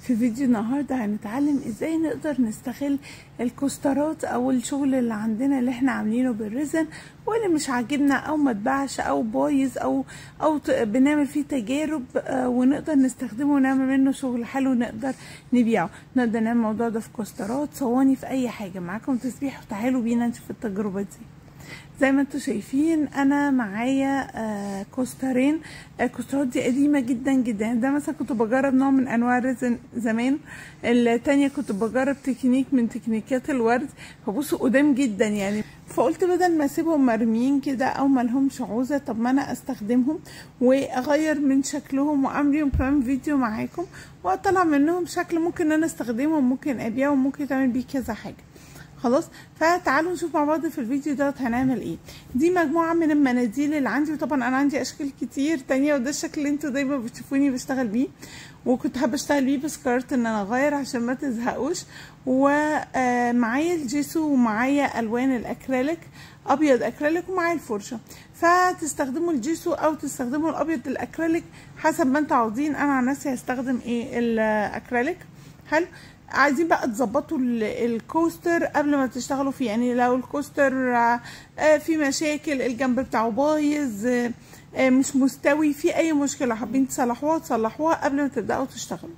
في فيديو النهارده هنتعلم ازاي نقدر نستغل الكوسترات او الشغل اللي عندنا اللي احنا عاملينه بالريزن واللي مش عاجبنا او ما اتباعش او بايظ او بنعمل فيه تجارب ونقدر نستخدمه ونعمل منه شغل حلو نقدر نبيعه. نقدر نعمل الموضوع ده في كوسترات، صواني، في اي حاجه. معاكم تسبيح وتعالوا بينا نشوف التجربه دي. زي ما انتوا شايفين انا معايا كوسترين. الكوسترات دي قديمه جدا جدا. ده مثلا كنت بجرب نوع من انواع الريزن زمان، التانية كنت بجرب تكنيك من تكنيكات الورد، فبصوا قدام جدا يعني. فقلت بدل ما اسيبهم مرميين كده او مالهمش عوزه، طب ما انا استخدمهم واغير من شكلهم واعمل لهم كمان فيديو معاكم واطلع منهم شكل ممكن انا استخدمهم، ممكن ابيعهم، ممكن تعمل بيه كذا حاجه. خلاص، فتعالوا نشوف مع بعض في الفيديو دوت هنعمل ايه. دي مجموعه من المناديل اللي عندي، وطبعا انا عندي اشكال كتير تانية، وده الشكل اللي انتوا دايما بتشوفوني بشتغل بيه، وكنت حابه اشتغل بيه بس قررت ان انا اغير عشان ما تزهقوش. ومعايا الجيسو ومعايا الوان الاكريليك، ابيض اكريليك، ومعايا الفرشه. فتستخدموا الجيسو او تستخدموا الابيض الاكريليك حسب ما انتوا عاوزين. انا عن نفسي هستخدم ايه الاكريليك. حلو. عايزين بقى تظبطوا الكوستر قبل ما تشتغلوا فيه، يعني لو الكوستر في مشاكل، الجنب بتاعه بايظ، مش مستوي، في اي مشكله حابين تصلحوها قبل ما تبداوا تشتغلوا.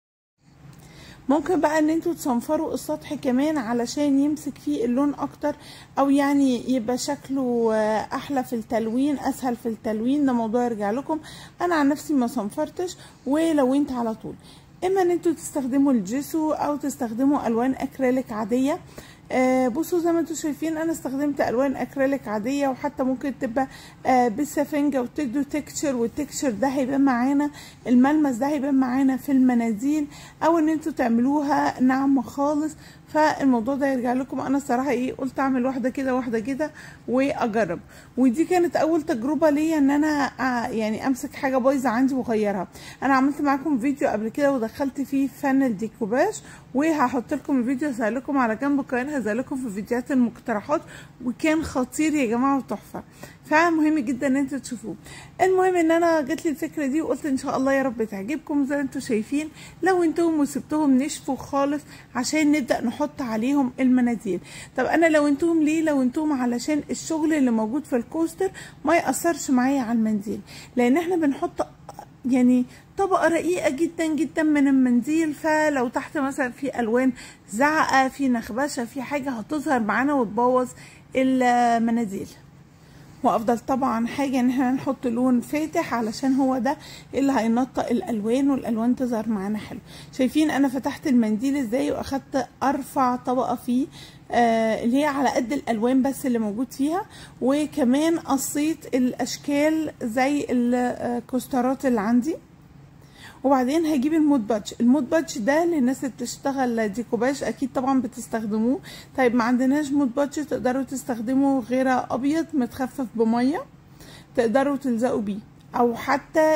ممكن بقى ان انتوا تصنفروا السطح كمان علشان يمسك فيه اللون اكتر، او يعني يبقى شكله احلى في التلوين، اسهل في التلوين. ده موضوع يرجع لكم. انا عن نفسي ما صنفرتش ولونت على طول. اما ان انتوا تستخدموا الجيسو او تستخدموا الوان اكريليك عاديه. بصوا زي ما انتوا شايفين انا استخدمت الوان اكريليك عاديه، وحتى ممكن تبقى بالسفنجه وتدوا تكتشر، والتكتشر ده هيبان معانا، الملمس ده هيبان معانا في المناديل، او ان انتوا تعملوها ناعمه خالص. فالموضوع ده يرجع لكم. انا الصراحه قلت اعمل واحده كده واحده كده واجرب. ودي كانت اول تجربه ليا ان انا يعني امسك حاجه بايظه عندي واغيرها. انا عملت معاكم فيديو قبل كده ودخلت فيه فن الديكوباج، وهحط لكم الفيديو هسيب لكم على جنب، كمان هسيب لكم في فيديوهات المقترحات، وكان خطير يا جماعه وتحفه. فمهم جدا ان انتوا تشوفوه. المهم ان انا جت لي الفكره دي وقلت ان شاء الله يا رب تعجبكم. زي ما انتوا شايفين لو انتم وسبتهم نشفوا خالص عشان نبدا نحط عليهم المناديل. طب انا لو انتم ليه؟ لو انتم علشان الشغل اللي موجود في الكوستر ما ياثرش معايا على المنديل، لان احنا بنحط يعني طبقه رقيقه جدا جدا من المنديل، فلو تحت مثلا في الوان زعقه، في نخبشه، في حاجه هتظهر معانا وتبوظ المناديل. وافضل طبعا حاجه ان احنا نحط لون فاتح علشان هو ده اللي هينطق الالوان والالوان تظهر معانا حلو. شايفين انا فتحت المنديل ازاي واخدت ارفع طبقه فيه اللي هي على قد الالوان بس اللي موجود فيها، وكمان قصيت الاشكال زي الكوسترات اللي عندي. وبعدين هجيب المود بادج. المود بادج ده للناس اللي بتشتغل ديكوباج اكيد طبعا بتستخدموه. طيب ما عندناش مود بادج، تقدروا تستخدموا غير ابيض متخفف بميه، تقدروا تلزقوا بيه، او حتى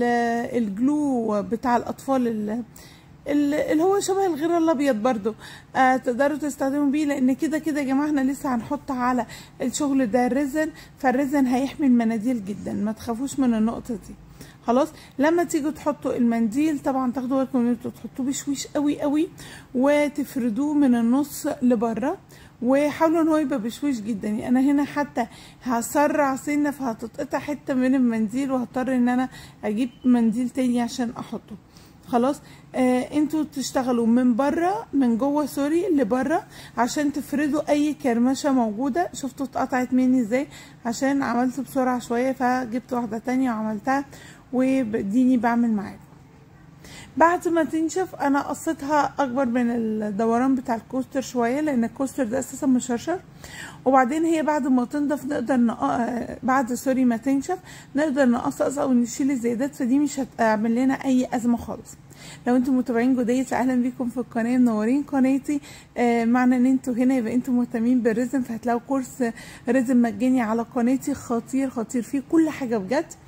الجلو بتاع الاطفال اللي هو شبه الغير الابيض برضو تقدروا تستخدموا بيه، لان كده كده يا جماعه احنا لسه هنحط على الشغل ده الريزن، فالريزن هيحمي المناديل جدا، ما تخافوش من النقطه دي. خلاص، لما تيجوا تحطوا المنديل طبعا تاخدوا بالكم ان انتوا تحطوه بشويش قوي قوي، وتفردوه من النص لبره، وحاولوا ان هو يبقى بشويش جدا. يعني انا هنا حتى هسرع سنه فهتتقطع حته من المنديل، وهضطر ان انا اجيب منديل تاني عشان احطه. خلاص، انتوا تشتغلوا من بره، من جوه سوري، لبره، عشان تفردوا اي كرمشه موجوده. شفتوا اتقطعت مني ازاي عشان عملت بسرعه شويه، فجبت واحده تانية وعملتها، وديني بعمل معاكم. بعد ما تنشف انا قصيتها اكبر من الدوران بتاع الكوستر شويه، لان الكوستر ده اساسا مشرشر. وبعدين هي بعد ما تنضف نقدر بعد سوري ما تنشف نقدر نقصقص او نشيل الزيادات، فدي مش هتعمل لنا اي ازمه خالص. لو انتم متابعين جديد فاهلا بيكم في القناه، منورين قناتي. معنى ان انتوا هنا يبقى انتم مهتمين بالريزن، فهتلاقوا كورس ريزن مجاني على قناتي، خطير خطير فيه كل حاجه بجد.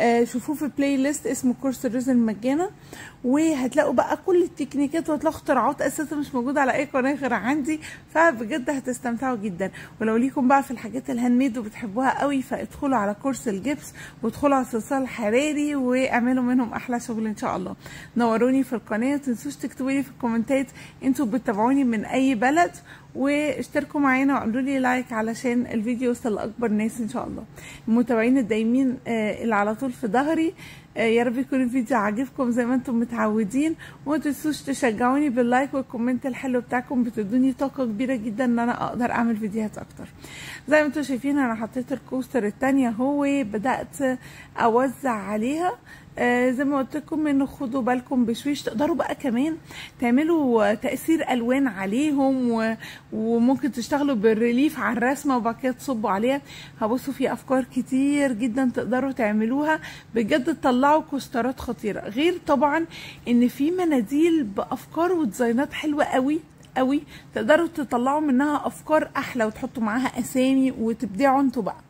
شوفوه في بلاي ليست اسمه كورس الريزن مجانا، وهتلاقوا بقى كل التكنيكات وهتلاقوا اختراعات اساسا مش موجوده على اي قناه غير عندي، فبجد هتستمتعوا جدا. ولو ليكم بقى في الحاجات الهاند ميد وبتحبوها قوي، فادخلوا على كورس الجبس وادخلوا على الصلصال الحراري واعملوا منهم احلى شغل ان شاء الله. نوروني في القناه، ومتنسوش تكتبوا لي في الكومنتات انتوا بتتابعوني من اي بلد، واشتركوا معانا وعملوا لي لايك علشان الفيديو يوصل لاكبر ناس ان شاء الله. المتابعين الدايمين اللي على طول في ظهري، يا رب يكون الفيديو عاجبكم زي ما انتم متعودين، وما تنسوش تشجعوني باللايك والكومنت الحلو بتاعكم، بتدوني طاقه كبيره جدا ان انا اقدر اعمل فيديوهات اكتر. زي ما انتم شايفين انا حطيت الكوستر التانية اهو، بدات اوزع عليها. زي ما قلت لكم انه خدوا بالكم بشويش، تقدروا بقى كمان تعملوا تأثير الوان عليهم، وممكن تشتغلوا بالريليف على الرسمه وبعد كده تصبوا عليها. هبصوا في افكار كتير جدا تقدروا تعملوها، بجد تطلعوا كوسترات خطيره. غير طبعا ان في مناديل بافكار وديزاينات حلوه قوي قوي، تقدروا تطلعوا منها افكار احلى وتحطوا معاها اسامي وتبدعوا انتوا بقى.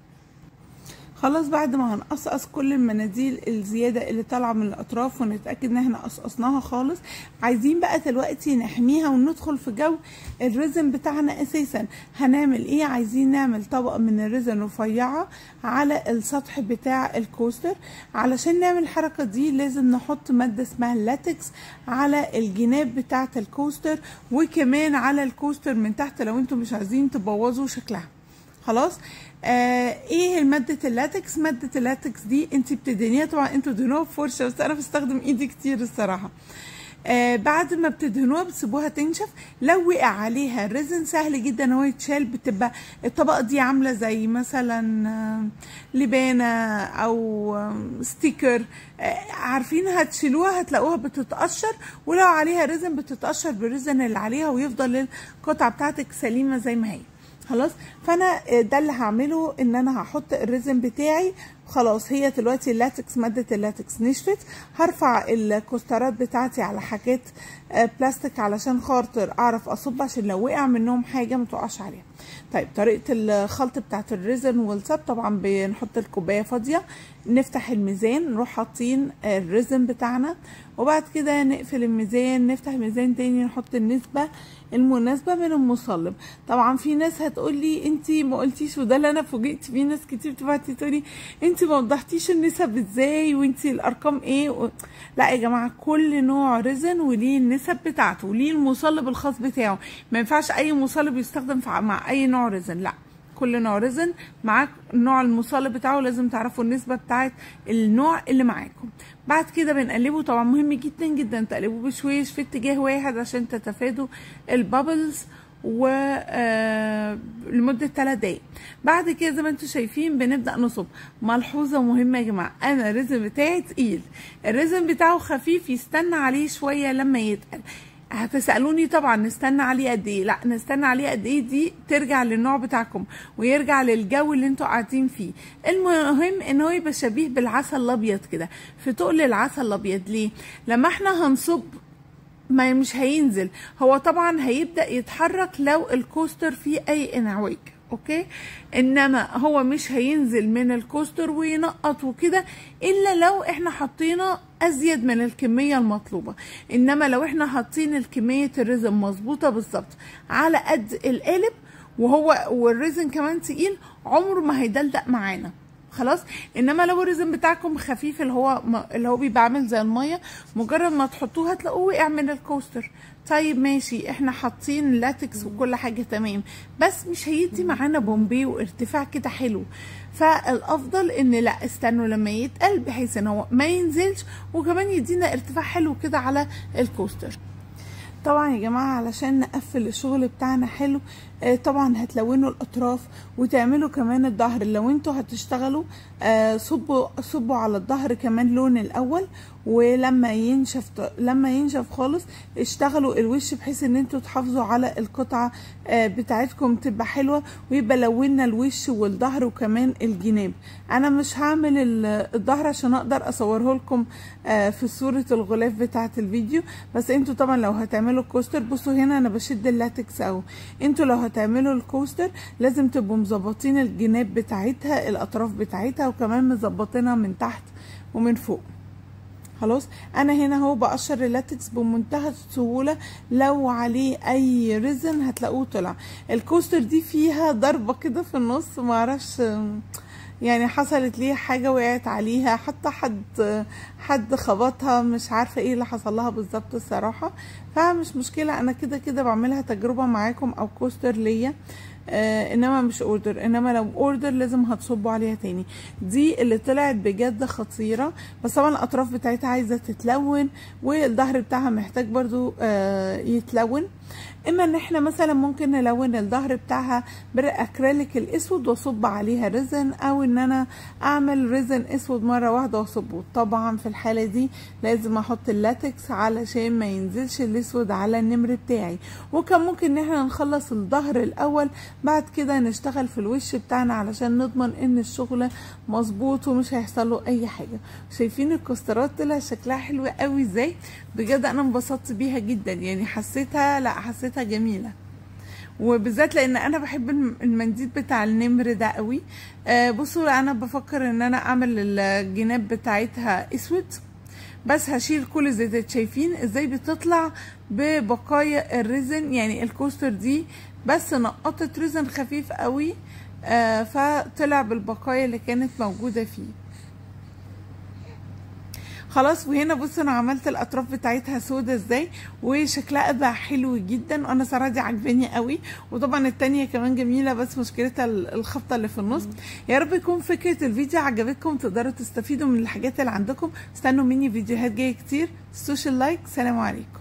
خلاص بعد ما هنقصقص كل المناديل الزياده اللي طالعه من الاطراف ونتاكد ان احنا قصقصناها خالص، عايزين بقى دلوقتي نحميها وندخل في جو الريزن بتاعنا. اساسا هنعمل ايه؟ عايزين نعمل طبقه من الريزن رفيعه على السطح بتاع الكوستر. علشان نعمل الحركه دي لازم نحط ماده اسمها اللاتكس على الجناب بتاعه الكوستر، وكمان على الكوستر من تحت لو انتم مش عايزين تبوظوا شكلها. خلاص ايه ماده اللاتكس؟ ماده اللاتكس دي انت بتدهنيها، طبعا انتوا بتدهنوها بفرشه بس انا بستخدم ايدي كتير الصراحه. بعد ما بتدهنوها بتسيبوها تنشف. لو وقع عليها الريزن سهل جدا هو يتشال، بتبقى الطبقه دي عامله زي مثلا لبانه او ستيكر، عارفين هتشيلوها هتلاقوها بتتقشر، ولو عليها ريزن بتتقشر بالريزن اللي عليها ويفضل القطعه بتاعتك سليمه زي ما هي. خلاص، فانا ده اللي هعمله، ان انا هحط الريزن بتاعي. خلاص هي دلوقتي اللاتكس، ماده اللاتكس نشفت. هرفع الكوسترات بتاعتي على حاجات بلاستيك علشان خاطر اعرف اصب، عشان لو وقع منهم حاجه ما تقعش عليها. طيب طريقه الخلط بتاعت الريزن والصب، طبعا بنحط الكوبايه فاضيه، نفتح الميزان، نروح حاطين الريزن بتاعنا، وبعد كده نقفل الميزان، نفتح الميزان تاني، نحط النسبه المناسبه من المصلب. طبعا في ناس هتقول لي انت ما قلتيش، وده اللي انا فوجئت فيه، ناس كتير بتبعتي تقولي انت ما وضحتيش النسب ازاي وانت الارقام ايه لا يا جماعه، كل نوع ريزن وليه النسب بتاعته وليه المصلب الخاص بتاعه. ما ينفعش اي مصلب يستخدم مع اي نوع ريزن، لا، كل نوع ريزن معاك نوع المصلب بتاعه، لازم تعرفوا النسبه بتاعت النوع اللي معاكم. بعد كده بنقلبه، طبعا مهم جدا جدا تقلبوه بشويش في اتجاه واحد عشان تتفادوا البابلز، و لمده 3 دقايق. بعد كده زي ما انتم شايفين بنبدا نصب. ملحوظه مهمه يا جماعه، انا الريزن بتاعي تقيل، الريزن بتاعه خفيف، يستنى عليه شويه لما يتقل. هتسالوني طبعا نستنى عليه قد ايه؟ لا، نستنى عليه قد ايه دي ترجع للنوع بتاعكم ويرجع للجو اللي انتوا قاعدين فيه. المهم ان هو يبقى شبيه بالعسل الابيض كده، في تقل العسل الابيض. ليه؟ لما احنا هنصب ما مش هينزل، هو طبعا هيبدا يتحرك لو الكوستر فيه اي انعواج، اوكي، انما هو مش هينزل من الكوستر وينقط وكده الا لو احنا حطينا ازيد من الكميه المطلوبه. انما لو احنا حاطين الكميه الريزن مظبوطه بالظبط على قد القالب، والريزن كمان تقيل، عمره ما هيدلدق معانا. خلاص، انما لو الريزن بتاعكم خفيف اللي هو بيبقى عامل زي الميه، مجرد ما تحطوه هتلاقوه وقع من الكوستر. طيب ماشي، احنا حاطين لاتكس وكل حاجه تمام، بس مش هيدي معانا بومبي وارتفاع كده حلو. فالافضل ان لا، استنوا لما يتقل بحيث ان هو ما ينزلش، وكمان يدينا ارتفاع حلو كده على الكوستر. طبعا يا جماعه علشان نقفل الشغل بتاعنا حلو، طبعا هتلونوا الاطراف وتعملوا كمان الظهر. لو انتوا هتشتغلوا صبوا على الظهر كمان لون الاول، ولما ينشف خالص اشتغلوا الوش بحيث ان انتوا تحافظوا على القطعه بتاعتكم تبقى حلوه، ويبقى لونا الوش والظهر وكمان الجناب. انا مش هعمل الظهر عشان اقدر اصوره لكم في صوره الغلاف بتاعه الفيديو، بس انتوا طبعا لو هتعملوا الكوستر، بصوا هنا انا بشد اللاتكس اهو، انتوا لو هتعملوا الكوستر لازم تبقوا مظبطين الجناب بتاعتها، الاطراف بتاعتها، وكمان مظبطينها من تحت ومن فوق. خلاص انا هنا اهو بقشر اللاتكس بمنتهى السهوله، لو عليه اي ريزن هتلاقوه طلع. الكوستر دي فيها ضربه كده في النص، ما اعرفش يعني حصلت ليه حاجه وقعت عليها، حتى حد خبطها، مش عارفه ايه اللي حصل لها بالظبط الصراحه. فمش مشكله، انا كده كده بعملها تجربه معاكم او كوستر ليا، انما مش اوردر. انما لو اوردر لازم هتصبوا عليها تاني. دي اللي طلعت بجد خطيره، بس طبعا الاطراف بتاعتها عايزه تتلون، والظهر بتاعها محتاج برضو يتلون. اما ان احنا مثلا ممكن نلون الظهر بتاعها بالاكريليك الاسود واصب عليها ريزن، او ان انا اعمل ريزن اسود مره واحده واصبه. طبعا في الحاله دي لازم احط اللاتكس علشان ما ينزلش الاسود على النمر بتاعي. وكان ممكن ان احنا نخلص الظهر الاول، بعد كده نشتغل في الوش بتاعنا علشان نضمن ان الشغل مظبوط ومش هيحصل له اي حاجه. شايفين الكوسترات طلع شكلها حلو قوي ازاي؟ بجد انا انبسطت بيها جدا، يعني حسيتها جميله، وبالذات لان انا بحب المنديل بتاع النمر ده قوي. بصوا انا بفكر ان انا اعمل الجناب بتاعتها اسود، بس هشيل كل الزيتات. شايفين ازاي بتطلع ببقايا الريزن؟ يعني الكوستر دي بس نقطت ريزن خفيف قوي، فطلع بالبقايا اللي كانت موجوده فيه. خلاص، وهنا بصوا انا عملت الاطراف بتاعتها سودا ازاي، وشكلها بقى حلو جدا، وانا صراحه دي عجباني قوي. وطبعا التانية كمان جميله، بس مشكلتها الخبطه اللي في النص. يا رب يكون فكره الفيديو عجبتكم، تقدروا تستفيدوا من الحاجات اللي عندكم. استنوا مني فيديوهات جايه كتير. سوشيال لايك. سلام عليكم.